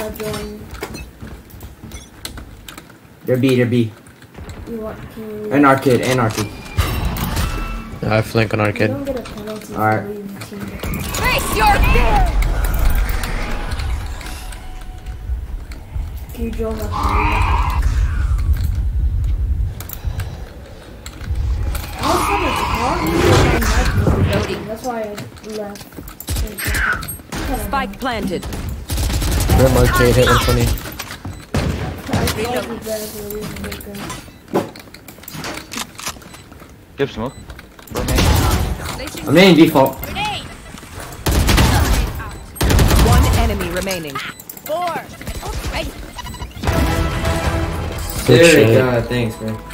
join. They're B. You want to... And arcade. I flank on arcade. You don't get a penalty. Alright. Face your fear! Can you join up? I was trying to that's why I left. Spike planted. Grim arcade hit 120. Give smoke. I'm in default. One enemy remaining. 4. There we go. Thanks, man.